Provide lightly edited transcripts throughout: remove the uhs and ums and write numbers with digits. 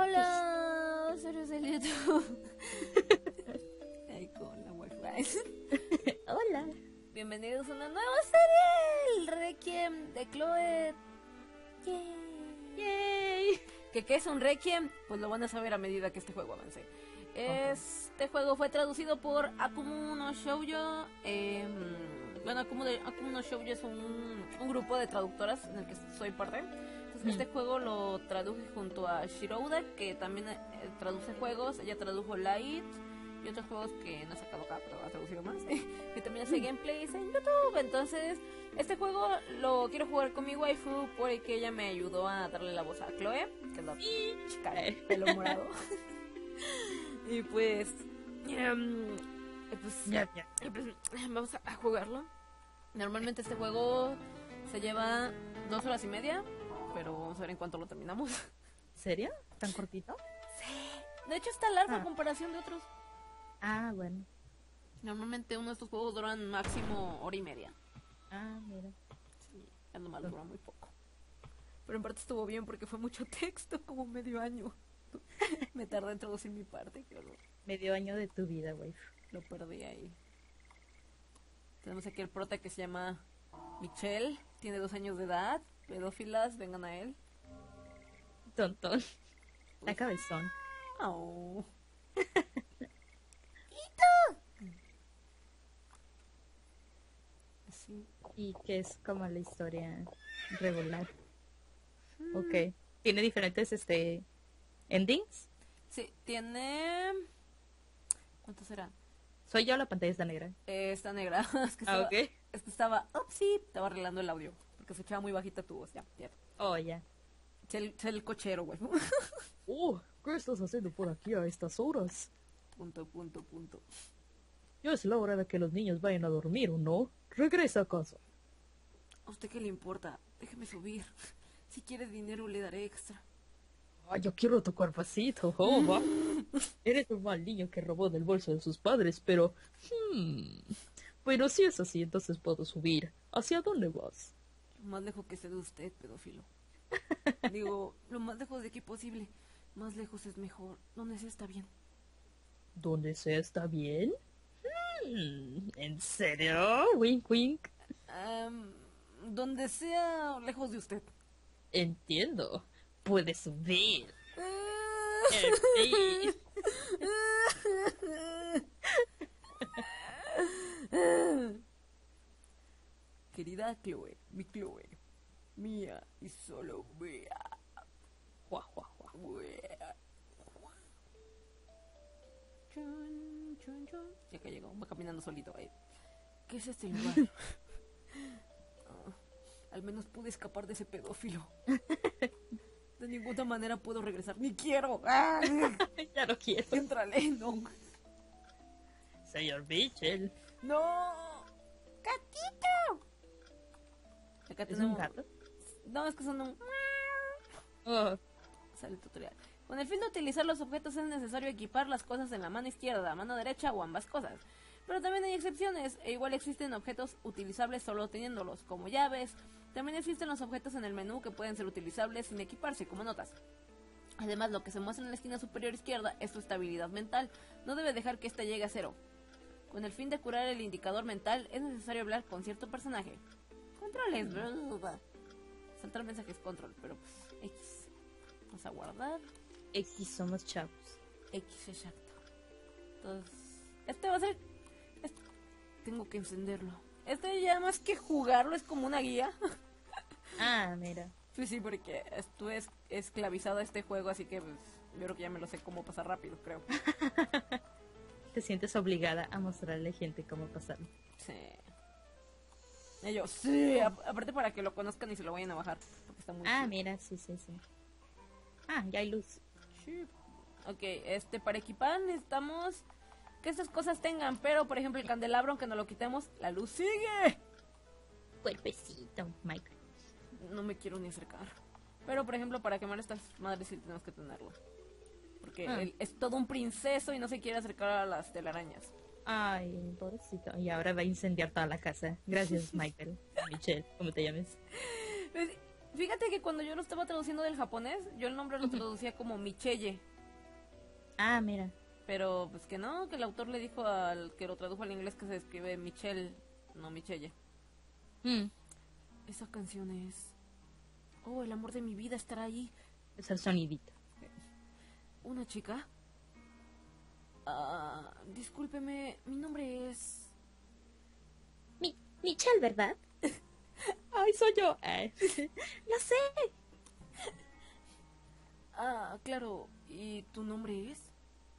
Hola, seres del YouTube. Ay, con la wifi. Hola. Bienvenidos a una nueva serie, el Requiem de Chloe. Yay. ¿Qué es un Requiem? Pues lo van a saber a medida que este juego avance. Este juego fue traducido por Akumu no Shoujo. Bueno, Akumu no Shoujo es un grupo de traductoras en el que soy parte. Entonces, este juego lo traduje junto a Shirouda, que también traduce juegos. Ella tradujo Light y otros juegos que no he sacado acá, pero ha traducido más. Que también hace gameplays en YouTube. Entonces, este juego lo quiero jugar con mi waifu porque ella me ayudó a darle la voz a Chloe, que es la chica de pelo morado. Y pues, vamos a jugarlo. Normalmente este juego se lleva 2 horas y media, pero vamos a ver en cuánto lo terminamos. ¿Serio? ¿Tan cortito? Sí. De hecho está largo a comparación de otros. Ah, bueno. Normalmente uno de estos juegos duran máximo hora y media. Ah, mira. Sí, es nomás dura muy poco. Pero en parte estuvo bien porque fue mucho texto, como medio año. Me tardé en traducir mi parte, qué horror. Medio año de tu vida, güey. Lo perdí ahí. Tenemos aquí el prota que se llama Michelle, tiene 2 años de edad, pedófilas, vengan a él. Tontón. La cabezón. Oh. Sí. Y que es como la historia regular. Ok. ¿Tiene diferentes endings? Sí, tiene... ¿Cuántos serán? Soy yo, la pantalla está negra. Está negra. Es que Ok. estaba... sí, estaba arreglando el audio. Porque se echaba muy bajita tu voz. Ya. Oh, ya. Sé el cochero, güey. ¿Qué estás haciendo por aquí a estas horas? Punto. Ya es la hora de que los niños vayan a dormir, ¿o no? Regresa a casa. ¿A usted qué le importa? Déjeme subir. Si quiere dinero le daré extra. Ay, yo quiero tu cuerpacito, va. Eres un mal niño que robó del bolso de sus padres, pero... Bueno, si es así, entonces puedo subir. ¿Hacia dónde vas? Lo más lejos que sé de usted, pedófilo. Digo, lo más lejos de aquí posible. Más lejos es mejor. Donde sea está bien. ¿Dónde sea está bien? ¿En serio? Wink, wink. Donde sea lejos de usted. Entiendo. Puedes subir. Querida Chloe, mi Chloe, mía y solo mía. Ya que llegó, va caminando solito ahí. ¿Qué es este lugar? Al menos pude escapar de ese pedófilo. De ninguna manera puedo regresar. ¡Ni quiero! Ya lo quiero. Entrale, no. Señor Mitchell. ¡No! ¡Gatito! Acá ¿Es tenemos... un gato? No, es que son un... Oh. Sale el tutorial. Con el fin de utilizar los objetos es necesario equipar las cosas en la mano izquierda, la mano derecha o ambas cosas. Pero también hay excepciones, e igual existen objetos utilizables solo teniéndolos, como llaves. También existen los objetos en el menú que pueden ser utilizables sin equiparse, como notas. Además, lo que se muestra en la esquina superior izquierda es tu estabilidad mental. No debe dejar que ésta llegue a 0. Con el fin de curar el indicador mental, es necesario hablar con cierto personaje. Controles, saltar mensajes control, pero pues X. Vamos a guardar. X somos chavos. X, exacto. Entonces, este va a ser... Tengo que encenderlo. Este ya más que jugarlo es como una guía. Ah, mira. Sí, porque estuve esclavizado a este juego, así que pues, yo creo que ya me lo sé cómo pasar rápido, creo. Te sientes obligada a mostrarle a gente cómo pasarlo. Sí. Ellos, sí, aparte para que lo conozcan y se lo vayan a bajar, porque está muy chido. Mira, sí. Ah, ya hay luz. Sí. Ok, para equipar necesitamos que estas cosas tengan, pero por ejemplo el candelabro, aunque no lo quitemos, la luz sigue. Cuerpecito, Mike. No me quiero ni acercar. Pero por ejemplo para quemar estas madres sí tenemos que tenerlo. Porque él es todo un princeso y no se quiere acercar a las telarañas. Ay, pobrecito. Y ahora va a incendiar toda la casa. Gracias, Michael. Michelle, ¿cómo te llames? Fíjate que cuando yo lo estaba traduciendo del japonés, yo el nombre lo traducía como Michelle. Ah, mira. Pero pues que no, que el autor le dijo al que lo tradujo al inglés que se escribe Michelle, no Michelle. Esa canción es... Oh, el amor de mi vida estará ahí. Es el sonidito. ¿Una chica? Discúlpeme, mi nombre es... Michelle, ¿verdad? Ay, soy yo. Lo sé. Claro. ¿Y tu nombre es?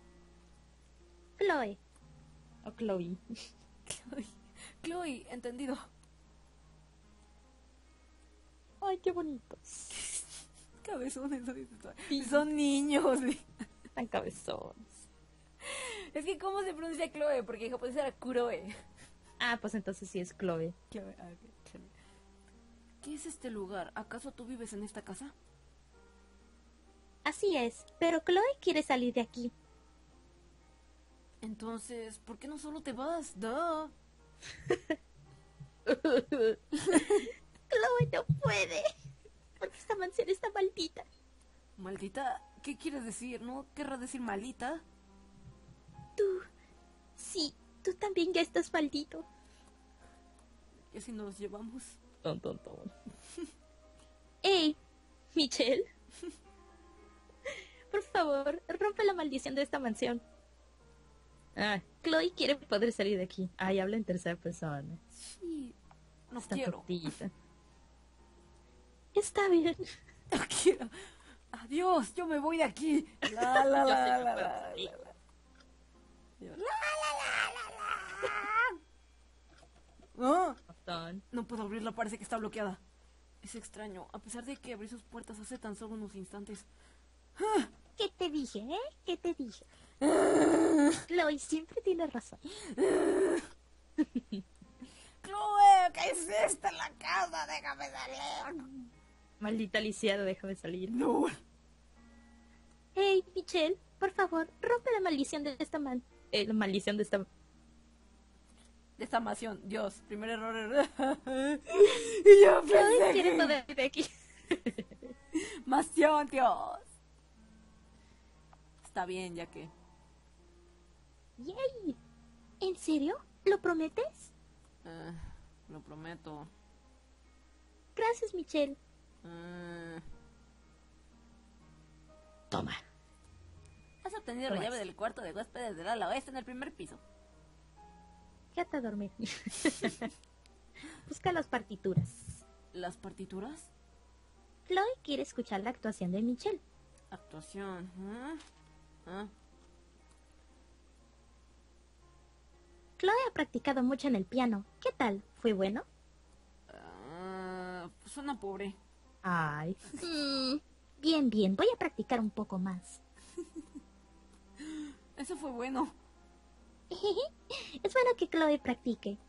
Chloe. O Chloe. Chloe, entendido. Ay, qué bonitos. Cabezones, son niños. Tan cabezones. Es que ¿cómo se pronuncia Chloe? Porque en japonés era Kuroe. Ah, pues entonces sí es Chloe. Chloe. ¿Qué es este lugar? ¿Acaso tú vives en esta casa? Así es, pero Chloe quiere salir de aquí. Entonces, ¿por qué no solo te vas? ¡Duh! Chloe no puede. Porque esta mansión está maldita. ¿Maldita? ¿Qué quieres decir? ¿No querrás decir malita? Sí, tú también ya estás maldito. ¿Y si nos llevamos? Ton. ¡Ey, Michelle! Por favor, rompe la maldición de esta mansión. Ah, Chloe quiere poder salir de aquí. Ay, habla en tercera persona. Sí. No Está quiero. tortillita. Está bien. No quiero. Adiós, yo me voy de aquí. La, la, Yo la, sé que la, puedo la, salir. la, la. No puedo abrirla, parece que está bloqueada. Es extraño, a pesar de que abrí sus puertas hace tan solo unos instantes. ¿Qué te dije, ¿Qué te dije? Chloe siempre tiene razón. Chloe, ¿qué es esta en la casa? Déjame salir. Maldita lisiada, déjame salir. No. Hey, Michelle, por favor, rompe la maldición de esta La maldición de esta... De esta mansión, Dios, primer error. Y yo Chloe pensé quiere que... poder de aquí. Mansión, Dios. Está bien, ya que... ¡Yay! ¿En serio? ¿Lo prometes? Lo prometo. Gracias, Michelle. Toma. Has obtenido la llave del cuarto de huéspedes del ala oeste en el primer piso. Quédate a dormir. Busca las partituras. ¿Las partituras? Chloe quiere escuchar la actuación de Michelle. Actuación. Chloe ha practicado mucho en el piano. ¿Qué tal? ¿Fue bueno? Suena pobre. Ay. Bien, voy a practicar un poco más. Eso fue bueno. Es bueno que Chloe practique.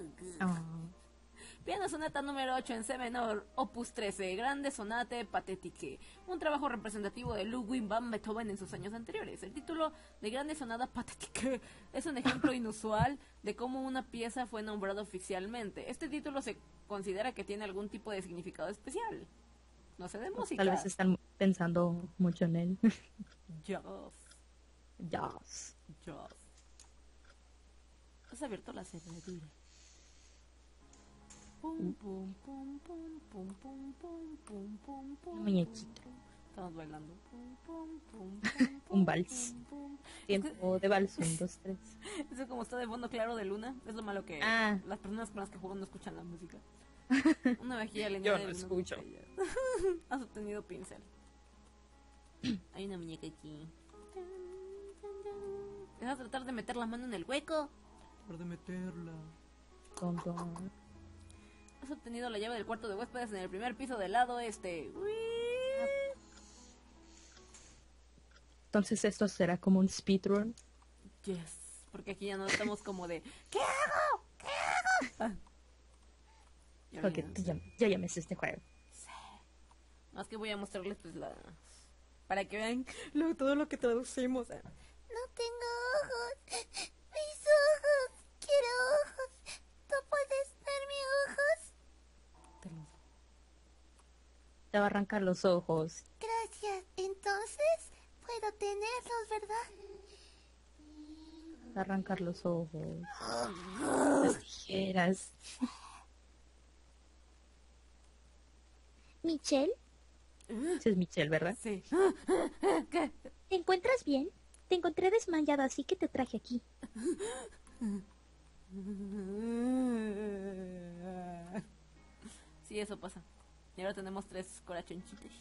Piano sonata número 8 en C menor, opus 13, Grande Sonate Pathétique, un trabajo representativo de Ludwig van Beethoven en sus años anteriores. El título de Grande Sonata Pathétique es un ejemplo inusual de cómo una pieza fue nombrada oficialmente. Este título se considera que tiene algún tipo de significado especial. No sé de música. Tal vez están pensando mucho en él. Jazz. ¿Has abierto la cerradura? Pum, pum, pum, pum, pum, pum, pum, pum, pum, pum. Muñequito. Estamos bailando. Pum, pum, pum, Un vals. Tiempo de vals, 1, 2, 3. Eso como está de fondo claro de luna. Es lo malo que las personas con las que juego no escuchan la música. Una vajilla leñada. Yo no escucho. Has obtenido pincel. Hay una muñeca aquí. Vas a tratar de meter la mano en el hueco. Tratar de meterla. Has obtenido la llave del cuarto de huéspedes en el primer piso del lado este. Entonces esto será como un speedrun. Yes. Porque aquí ya no estamos como de ¿qué hago? ¿Qué hago? Porque ya llames este juego. Sí. Más que voy a mostrarles pues para que vean todo lo que traducimos. No tengo ojos. Mis ojos. Quiero ojos. ¿Tú puedes darme ojos? Te los va a arrancar los ojos. Gracias. Entonces, puedo tenerlos, ¿verdad? Te va a arrancar los ojos. Las tijeras. Michelle, Sí es Michelle, ¿verdad? Sí. ¿Qué? ¿te encuentras bien? Te encontré desmayada, así que te traje aquí. Sí, eso pasa. Y ahora tenemos 3 corazoncitos.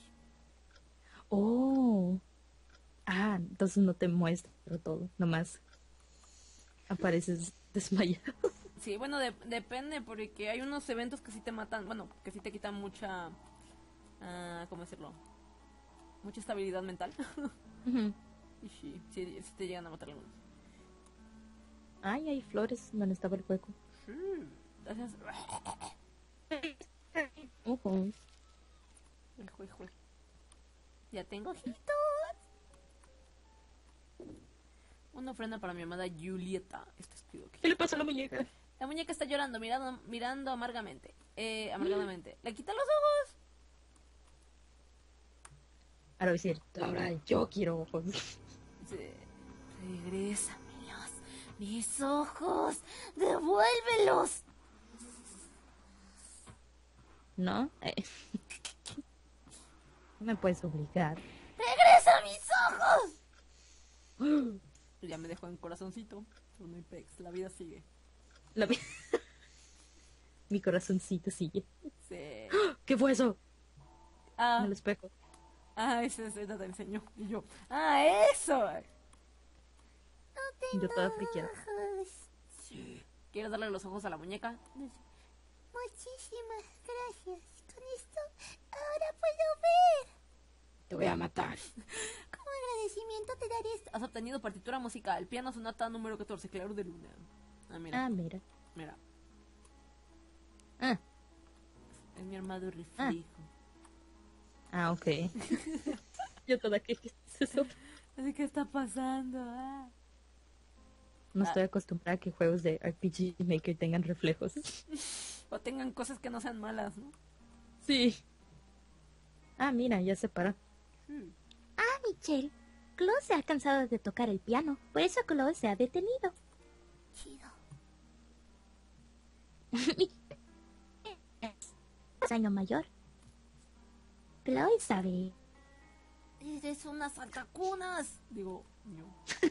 Oh. Ah, entonces no te muestro todo. Nomás apareces desmayado. Sí, bueno, depende, porque hay unos eventos que sí te matan, bueno, que sí te quitan mucha, ¿cómo decirlo? Mucha estabilidad mental. Ujú. Y sí te llegan a matar algunos. Ay, hay flores donde estaba el hueco. Gracias. Ujú. Jue. Ya tengo ojitos. Una ofrenda para mi amada Julieta. Esto escribo aquí. ¿Qué le pasa a la muñeca? La muñeca está llorando, mirando amargamente. Amargadamente. ¿Le quita los ojos? Ahora voy a decir, ahora yo quiero ojos. Sí. Regrésamelos. Mis ojos. Devuélvelos. ¿No? No me puedes obligar. ¡Regresa mis ojos! Ya me dejó en corazoncito. Pero no hay pex. La vida sigue. La mi- Mi corazoncito sigue. Sí. ¿Qué fue eso? Ah, En el espejo. ese te enseñó. Y yo. Eso. Yo toda friqueada. ¿Quieres darle los ojos a la muñeca? Muchísimas gracias. Con esto, ahora puedo ver. Te voy a matar. Como agradecimiento te daré esto. Has obtenido partitura musical. Piano sonata número 14. Claro de luna. Mira. Ah, mira. Mira. Ah, Es mi armado reflejo. ok. Yo toda que ¿qué es eso? Así que está pasando. No estoy acostumbrada a que juegos de RPG Maker tengan reflejos. O tengan cosas que no sean malas, ¿no? Sí. Ah, mira, ya se para. Ah, Michelle. Chloe se ha cansado de tocar el piano. Por eso Chloe se ha detenido. Chido. Es año mayor. Chloe sabe. Eres unas saltacunas. Digo, yo.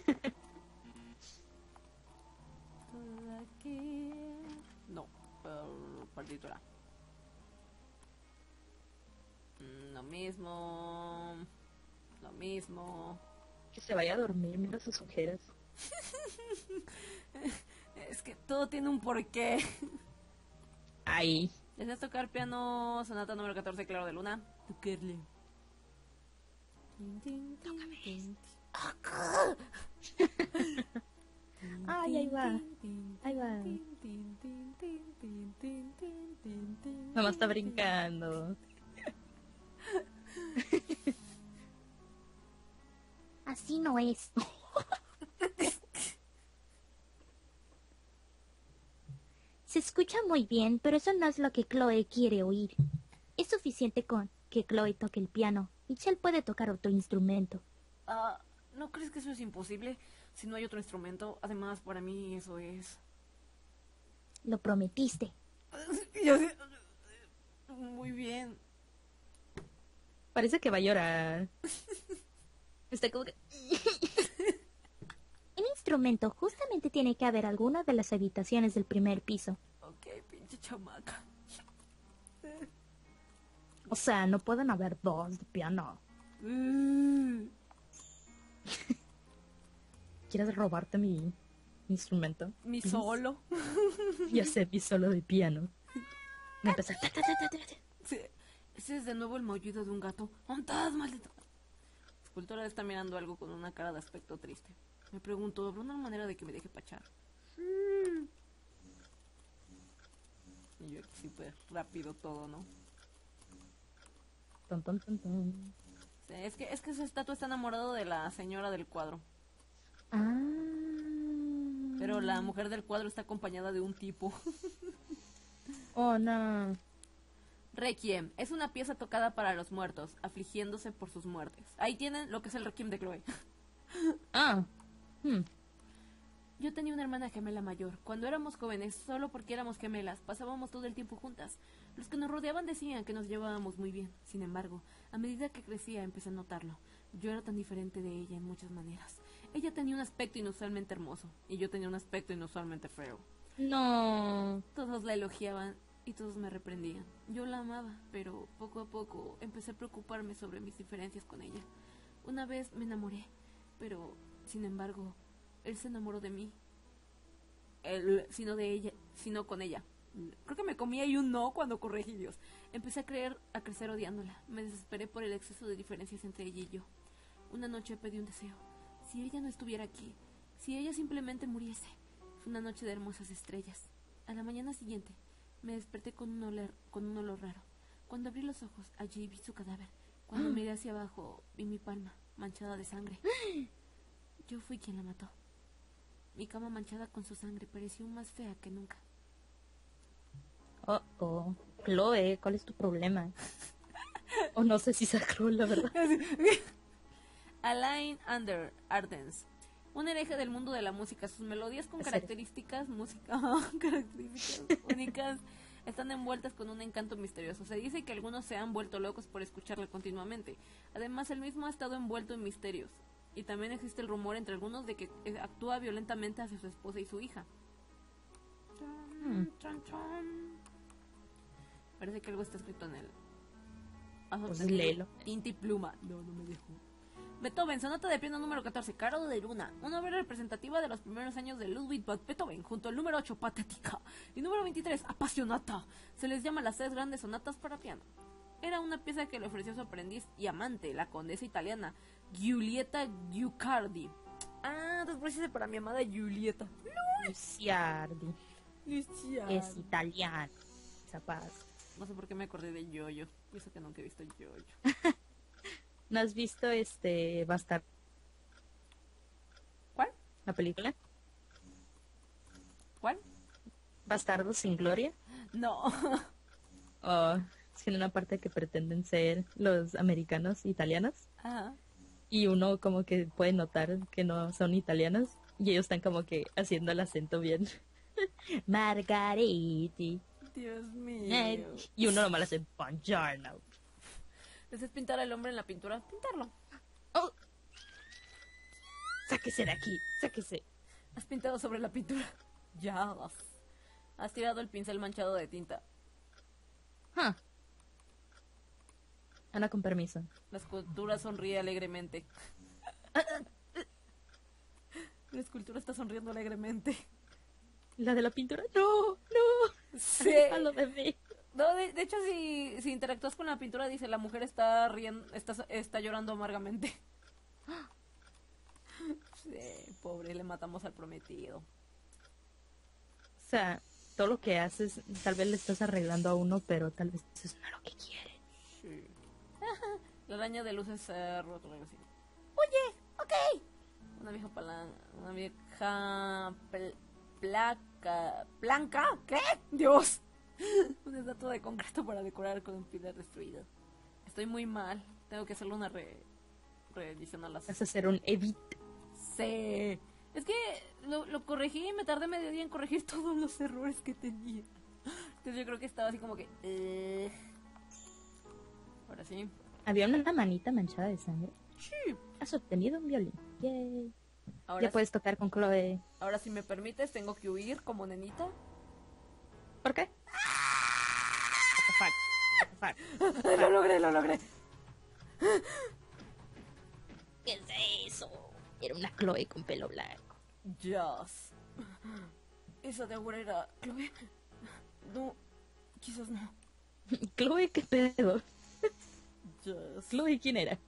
No, partitura. Lo mismo. Lo mismo. Que se vaya a dormir, mira sus ojeras. Es que todo tiene un porqué. Ay. ¿Deseas tocar piano sonata número 14, Claro de Luna? Tocarle. Ay, ahí va. Ahí va. Mamá está brincando. Así no es. Se escucha muy bien, pero eso no es lo que Chloe quiere oír. Es suficiente con que Chloe toque el piano. Michelle puede tocar otro instrumento. ¿No crees que eso es imposible? Si no hay otro instrumento, además para mí eso es... Lo prometiste. Yo sí- Muy bien. Parece que va a llorar. Está como que... El instrumento justamente tiene que haber alguna de las habitaciones del primer piso. Ok, pinche chamaca. O sea, no pueden haber dos de piano. ¿Quieres robarte mi instrumento? Mi solo. Ya sé, mi solo de piano. Me empezó a... Sí, ese es de nuevo el maullido de un gato. ¡Montad, maldito! La escultora está mirando algo con una cara de aspecto triste. Me pregunto, ¿habrá una manera de que me deje pachar? Y yo aquí súper rápido todo, ¿no? Ton, ton, ton, ton. Sí, es que esa estatua está enamorado de la señora del cuadro. Ah. Pero la mujer del cuadro está acompañada de un tipo. Oh, no. Requiem es una pieza tocada para los muertos, afligiéndose por sus muertes. Ahí tienen lo que es el Requiem de Chloe. Ah. Hmm. Yo tenía una hermana gemela mayor. Cuando éramos jóvenes, solo porque éramos gemelas, pasábamos todo el tiempo juntas. Los que nos rodeaban decían que nos llevábamos muy bien. Sin embargo, a medida que crecía empecé a notarlo. Yo era tan diferente de ella en muchas maneras. Ella tenía un aspecto inusualmente hermoso, y yo tenía un aspecto inusualmente feo. No. Todos la elogiaban y todos me reprendían. Yo la amaba, pero poco a poco empecé a preocuparme sobre mis diferencias con ella. Una vez me enamoré, pero, sin embargo, él se enamoró de mí. Sino de ella, sino con ella. Creo que me comí ahí un no cuando corregí Dios. Empecé a crecer odiándola. Me desesperé por el exceso de diferencias entre ella y yo. Una noche pedí un deseo. Si ella no estuviera aquí, si ella simplemente muriese. Fue una noche de hermosas estrellas. A la mañana siguiente, me desperté con un olor raro. Cuando abrí los ojos, allí vi su cadáver. Cuando miré hacia abajo, vi mi palma, manchada de sangre. Yo fui quien la mató. Mi cama manchada con su sangre pareció más fea que nunca. Oh. Chloe, ¿cuál es tu problema? O no sé si sea Chloe, la verdad. Alain Ardens, un hereje del mundo de la música. Sus melodías con características únicas están envueltas con un encanto misterioso. Se dice que algunos se han vuelto locos por escucharla continuamente. Además, él mismo ha estado envuelto en misterios. Y también existe el rumor entre algunos de que actúa violentamente hacia su esposa y su hija. Parece que algo está escrito en él. Pues léelo. Tinta y pluma. No me dejó. Beethoven, sonata de piano número 14, Caro de Luna, una obra representativa de los primeros años de Ludwig van Beethoven, junto al número 8, Patética, y número 23, Apasionata. Se les llama las 3 grandes sonatas para piano. Era una pieza que le ofreció su aprendiz y amante, la condesa italiana, Giulietta Guicciardi. Después hice para mi amada Giulietta. Luciardi. Es italiano. Zapaz. No sé por qué me acordé de Yo-Yo. Eso que nunca he visto Yo-Yo. ¿No has visto Bastard? ¿Cuál? ¿La película? ¿Cuál? ¿Bastardos sin gloria? No. Oh, tiene una parte que pretenden ser los americanos italianos. Ajá. Y uno como que puede notar que no son italianos. Y ellos están como que haciendo el acento bien. Margariti. Dios mío. Y uno nomás le hace buongiorno. ¿Deseas pintar al hombre en la pintura? Pintarlo. Oh. Sáquese de aquí, sáquese. Has pintado sobre la pintura. Ya. Has tirado el pincel manchado de tinta. Ana, con permiso. La escultura sonríe alegremente. La escultura está sonriendo alegremente. ¿La de la pintura? No. Sí. A lo bebé. No, de hecho, si interactúas con la pintura, dice, la mujer está riendo, está llorando amargamente. Sí, pobre, le matamos al prometido. O sea, todo lo que haces, tal vez le estás arreglando a uno, pero tal vez eso no es lo que quiere. Sí. La araña de luces se ha roto. Oye, ok. Una vieja ¿Blanca? ¿Qué? Dios. Una estatua de concreto para decorar con un pilar destruido. Estoy muy mal. Tengo que hacerle una reedición a las... Vas a hacer un edit. Sí. Es que lo corregí y me tardé medio día en corregir todos los errores que tenía. Entonces yo creo que estaba así como que... Ahora sí. Había una manita manchada de sangre. Sí. Has obtenido un violín. Yay. Ahora Ya puedes tocar con Chloe. Ahora, si me permites, tengo que huir como nenita. ¿Por qué? What the fuck? Lo logré. ¿Qué es eso? Era una Chloe con pelo blanco. Yes. Esa de ahora era Chloe. No, quizás no. Chloe, ¿qué pedo? Yes. Chloe, ¿quién era?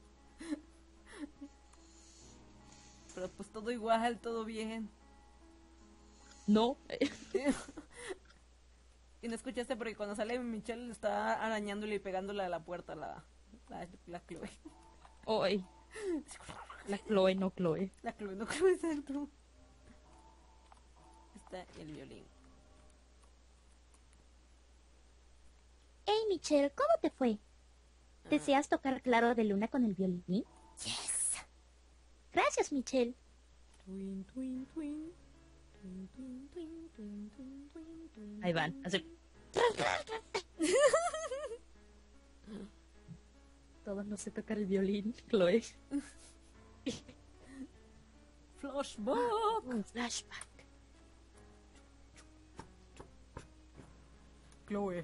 Pero pues todo igual, todo bien. No. Y no escuchaste porque cuando sale Michelle está arañándole y pegándole a la puerta la Chloe. Hoy. La Chloe, no Chloe. La Chloe, no Chloe, exacto. Está el violín. Hey, Michelle, ¿cómo te fue? ¿Deseas tocar Claro de Luna con el violín? Yes. Gracias, Michelle. Twin, twin, twin. Twin, twin, twin, twin, twin, twin, twin, Ahí van, así. Todos no sé tocar el violín, Chloe. Flashback. Un flashback. Chloe.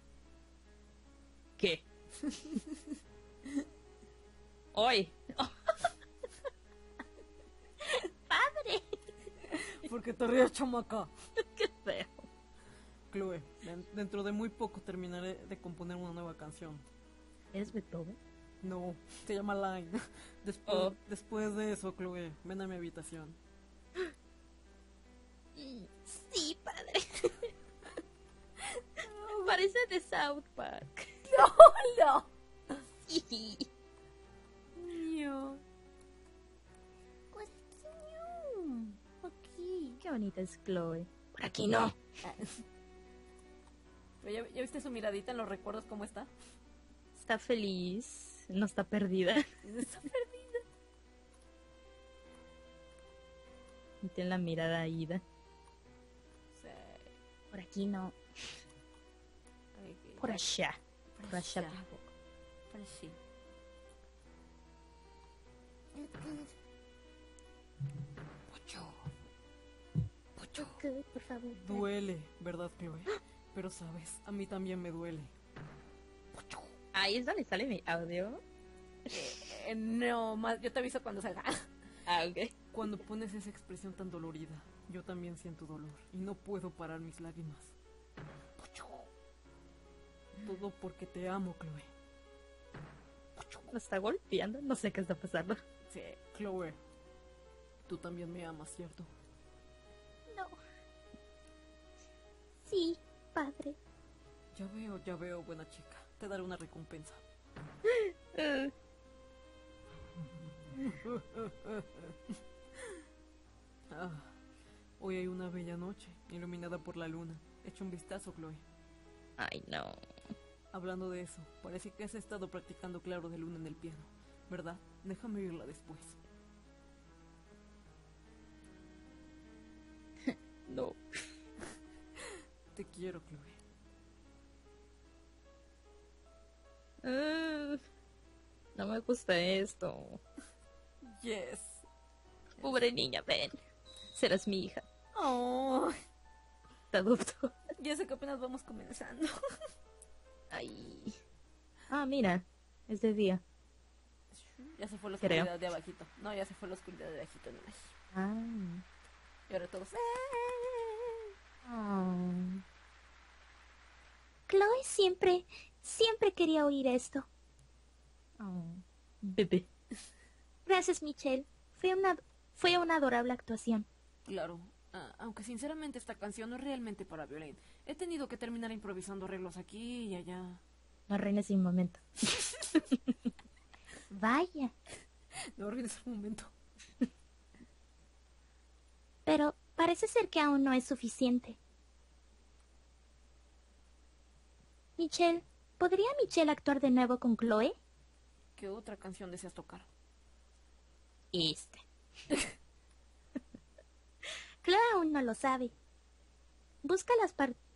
¿Qué? Hoy. ¡Padre! Porque te ríes, chamaca. Qué feo. Chloe, dentro de muy poco terminaré de componer una nueva canción. ¿Es Beethoven? No, se llama Line. Después de eso, Chloe, ven a mi habitación. Sí, padre. Parece de South Park. ¡No! Sí. Mío. Pues, no. Aquí. Qué bonita es Chloe. Por aquí no. ¿Ya viste su miradita en los recuerdos cómo está? Está feliz. No está perdida. Está perdida. Y tiene la mirada ida. Sí. Por aquí no. Por allá. Por allá tampoco. Por allí. ¿Qué? Por favor. Duele, ¿verdad, Chloe? Pero sabes, a mí también me duele. Ahí es donde sale mi audio. No, más, yo te aviso cuando salga. Ah, ok. Cuando pones esa expresión tan dolorida, yo también siento dolor y no puedo parar mis lágrimas. Todo porque te amo, Chloe. Lo está golpeando. No sé qué está pasando. Sí, Chloe. Tú también me amas, ¿cierto? No. Sí, padre. Ya veo, buena chica. Te daré una recompensa. Ah, hoy hay una bella noche, iluminada por la luna. Echa un vistazo, Chloe. Ay, no. Hablando de eso, parece que has estado practicando Claro de Luna en el piano, ¿verdad? Déjame oírla después. No. Te quiero, Chloe. No me gusta esto. Yes. Pobre niña, ven. Serás mi hija. Oh, Te adopto. ya sé que apenas vamos comenzando. Ay. Ah, mira. Es de día. Ya se fue la Creo. oscuridad de abajito. No, ya se fue la oscuridad de abajito. No. Ah. Y ahora todos... Oh. Chloe siempre quería oír esto. Oh. Bebé. Gracias, Michelle. Fue una adorable actuación. Claro. Aunque sinceramente esta canción no es realmente para violín. He tenido que terminar improvisando arreglos aquí y allá. No arruines un momento. Vaya. No arruines el momento. Pero parece ser que aún no es suficiente. Michelle, ¿podría Michelle actuar de nuevo con Chloe? ¿Qué otra canción deseas tocar? Este. Chloe aún no lo sabe. Busca las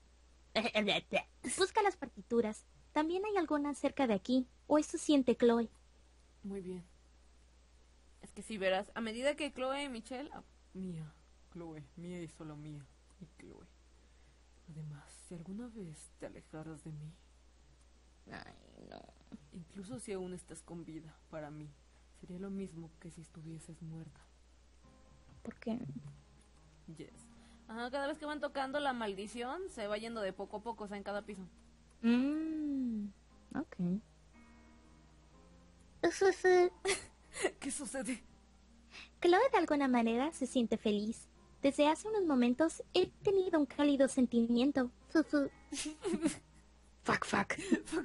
partituras. También hay algunas cerca de aquí. O eso siente Chloe. Muy bien. Es que si verás, a medida que Chloe y Michelle... mía, Chloe, mía y solo mía. Y Chloe. Además, si alguna vez te alejaras de mí, Ay, no. incluso si aún estás con vida, para mí, sería lo mismo que si estuvieses muerta. ¿Por qué? Yes. Ajá, cada vez que van tocando la maldición, se va yendo de poco a poco, o sea, en cada piso. Ok. ¿Qué sucede? Chloe de alguna manera se siente feliz. Desde hace unos momentos he tenido un cálido sentimiento. Fuck.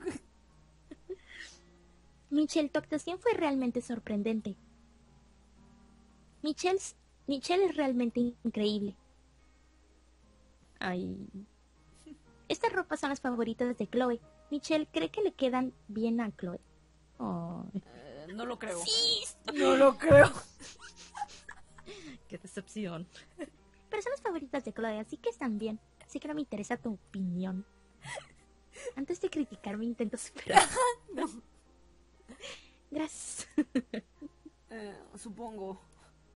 Michelle, tu actuación fue realmente sorprendente. Michelle es realmente increíble. Ay. Estas ropas son las favoritas de Chloe. Michelle, ¿cree que le quedan bien a Chloe? Ay, No lo creo. Sí, No lo creo. qué decepción. pero son las favoritas de Chloe, así que están bien. Así que no me interesa tu opinión. Antes de criticarme, intento superar. No. Gracias. Supongo.